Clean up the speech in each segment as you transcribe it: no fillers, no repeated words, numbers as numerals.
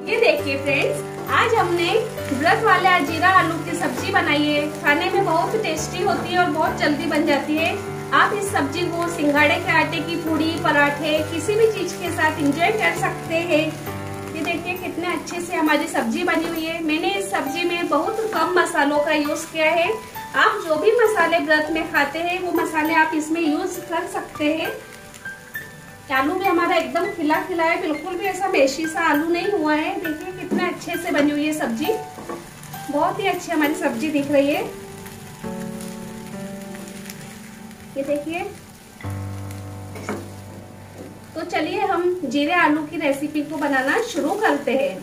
ये देखिए फ्रेंड्स, आज हमने व्रत वाले जीरा आलू की सब्जी बनाई है। खाने में बहुत टेस्टी होती है और बहुत जल्दी बन जाती है। आप इस सब्जी को सिंगाड़े के आटे की पूड़ी, पराठे, किसी भी चीज के साथ एंजॉय कर सकते हैं। ये देखिए कितने अच्छे से हमारी सब्जी बनी हुई है। मैंने इस सब्जी में बहुत कम मसालों का यूज किया है। आप जो भी मसाले व्रत में खाते हैं वो मसाले आप इसमें यूज कर सकते हैं। आलू भी हमारा एकदम खिला खिला है, बिल्कुल भी ऐसा बेशी सा आलू नहीं हुआ है। देखिए कितना अच्छे से बनी हुई है सब्जी, बहुत ही अच्छी हमारी सब्जी दिख रही है। ये देखिए, तो चलिए हम जीरे आलू की रेसिपी को बनाना शुरू करते हैं।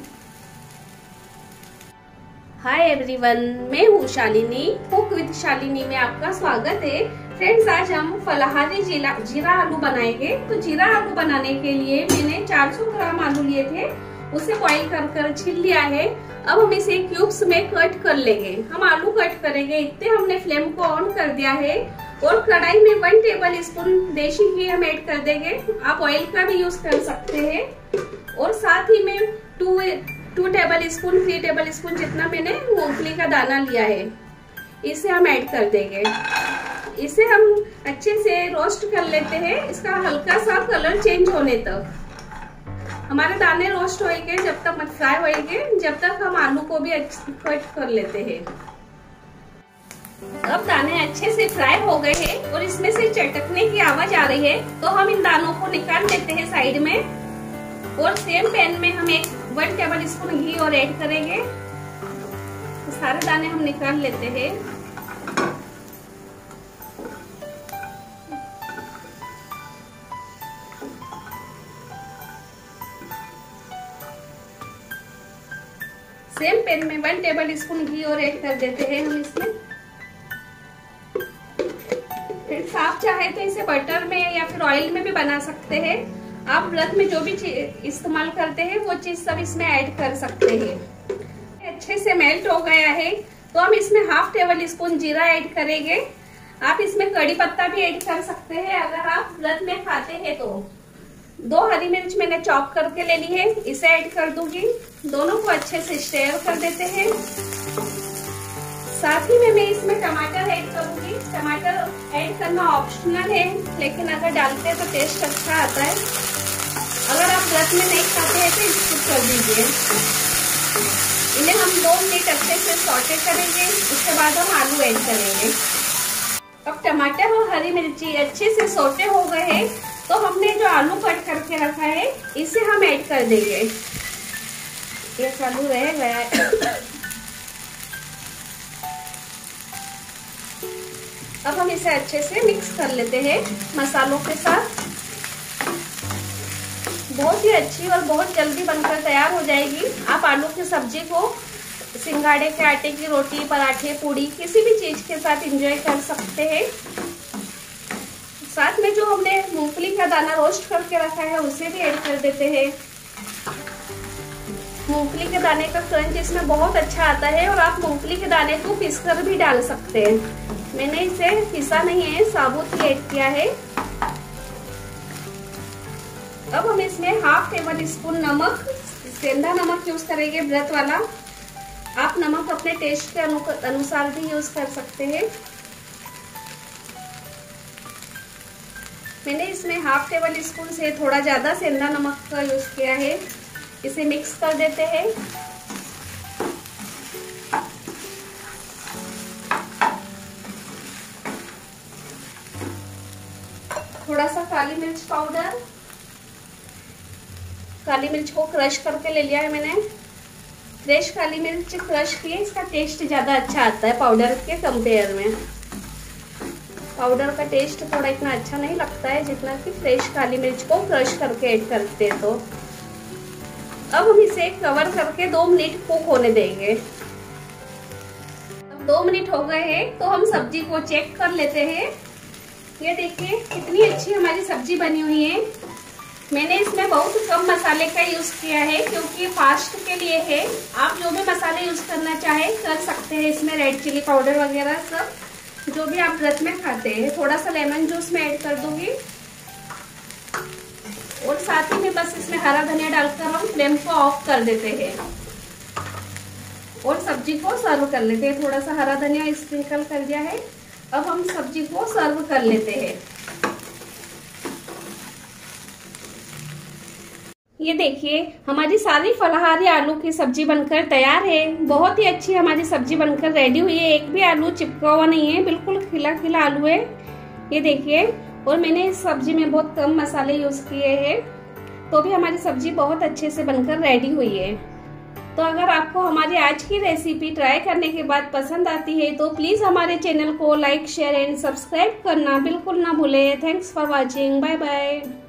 हाय एवरीवन, मैं हूँ शालिनी, कुक विद शालिनी में आपका स्वागत है। फ्रेंड्स, आज हम फलाहारी जीरा आलू बनाएंगे। तो जीरा आलू बनाने के लिए मैंने 400 ग्राम आलू लिए थे, उसे बॉईल कर छील लिया है। अब हम इसे क्यूब्स में कट कर लेंगे। हम आलू कट करेंगे, इतने हमने फ्लेम को ऑन कर दिया है। और कढ़ाई में 1 टेबल स्पून देसी घी हम ऐड कर देंगे। आप ऑयल का भी यूज कर सकते हैं। और साथ ही में 2 टेबल स्पून 3 टेबल स्पून जितना मैंने मूंगफली का दाना लिया है, इसे हम ऐड कर देंगे। इसे हम अच्छे से रोस्ट कर लेते हैं, इसका हल्का सा कलर चेंज होने तक। हमारे दाने रोस्ट होएंगे, जब तक मत फ्राई होएंगे, जब तक हम आलू को भी कट कर लेते हैं। अब दाने अच्छे से फ्राई हो गए हैं और इसमें से चटकने की आवाज आ रही है, तो हम इन दानों को निकाल लेते हैं साइड में। और सेम पैन में हम 1 टेबल स्पून घी और ऐड करेंगे। तो सारे दाने हम निकाल लेते हैं। सेम पैन में 1 टेबल स्पून घी और ऐड कर देते हैं हम इसमें। फ्रेंड्स, आप चाहे तो इसे बटर में या फिर ऑयल में भी बना सकते हैं। आप व्रत में जो भी चीज इस्तेमाल करते हैं वो चीज सब इसमें ऐड कर सकते हैं। अच्छे से मेल्ट हो गया है, तो हम इसमें 1/2 टेबल स्पून जीरा ऐड करेंगे। आप इसमें कड़ी पत्ता भी ऐड कर सकते हैं अगर आप व्रत में खाते हैं तो। 2 हरी मिर्च मैंने चॉप करके ले ली है, इसे ऐड कर दूंगी। दोनों को अच्छे से स्टेयर कर देते हैं। साथ ही में मैं इसमें टमाटर ऐड करूंगी। टमाटर ऐड करना ऑप्शनल है, लेकिन अगर डालते हैं तो टेस्ट अच्छा आता है। अगर आप व्रत में नहीं खाते हैं तो स्किप कर दीजिए। इन्हें हम 2 मिनट अच्छे से सॉटे करेंगे, उसके बाद हम आलू ऐड करेंगे। अब टमाटर और हरी मिर्ची अच्छे से सॉटे हो गए हैं, तो हमने जो आलू कट करके रखा है इसे हम ऐड कर देंगे। ये आलू रह गया है। अब हम इसे अच्छे से मिक्स कर लेते हैं मसालों के साथ। बहुत ही अच्छी और बहुत जल्दी बनकर तैयार हो जाएगी। आप आलू की सब्जी को सिंगाड़े के आटे की रोटी, पराठे, पूड़ी, किसी भी चीज के साथ एंजॉय कर सकते हैं। साथ में जो हमने मूंगफली का दाना रोस्ट करके रखा है उसे भी ऐड कर देते हैं। मूंगफली के दाने का क्रंच इसमें बहुत अच्छा आता है। और आप मूंगफली के दाने को पीसकर भी डाल सकते हैं। मैंने इसे पीसा नहीं है, साबुत ही ऐड किया है। अब हम इसमें 1/2 टेबल स्पून नमक, सेंधा नमक यूज करेंगे व्रत वाला। आप नमक अपने टेस्ट के अनुसार भी यूज कर सकते हैं। मैंने इसमें 1/2 टेबल स्पून से थोड़ा ज्यादा सेंधा नमक का यूज किया है। इसे मिक्स कर देते हैं। थोड़ा सा काली मिर्च पाउडर, काली मिर्च को क्रश करके ले लिया है मैंने। फ्रेश काली मिर्च क्रश की है, इसका टेस्ट ज्यादा अच्छा आता है पाउडर के कंपेयर में। पाउडर का टेस्ट थोड़ा इतना अच्छा नहीं लगता है जितना कि फ्रेश काली मिर्च को क्रश करके ऐड करते हैं। तो अब हम इसे कवर करके 2 मिनट कुक होने देंगे। अब 2 मिनट हो गए हैं, तो हम सब्जी को चेक कर लेते हैं। ये देखिए कितनी अच्छी हमारी सब्जी बनी हुई है। मैंने इसमें बहुत कम मसाले का यूज किया है, क्योंकि फास्ट के लिए है। आप जो भी मसाले यूज करना चाहे कर सकते हैं। इसमें रेड चिली पाउडर वगैरह सब जो भी आप व्रत में खाते हैं। थोड़ा सा लेमन जूस में ऐड कर दूंगी। और साथ ही में बस इसमें हरा धनिया डालकर हम फ्लेम को ऑफ कर देते हैं और सब्जी को सर्व कर लेते हैं। थोड़ा सा हरा धनिया स्प्रिंकल कर दिया है। अब हम सब्जी को सर्व कर लेते हैं। ये देखिए हमारी सारी फलाहारी आलू की सब्जी बनकर तैयार है। बहुत ही अच्छी हमारी सब्जी बनकर रेडी हुई है। एक भी आलू चिपका हुआ नहीं है, बिल्कुल खिला खिला आलू है। ये देखिए, और मैंने इस सब्जी में बहुत कम मसाले यूज किए हैं, तो भी हमारी सब्जी बहुत अच्छे से बनकर रेडी हुई है। तो अगर आपको हमारी आज की रेसिपी ट्राई करने के बाद पसंद आती है तो प्लीज हमारे चैनल को लाइक, शेयर एंड सब्सक्राइब करना बिल्कुल ना भूले। Thanks for watching. Bye bye.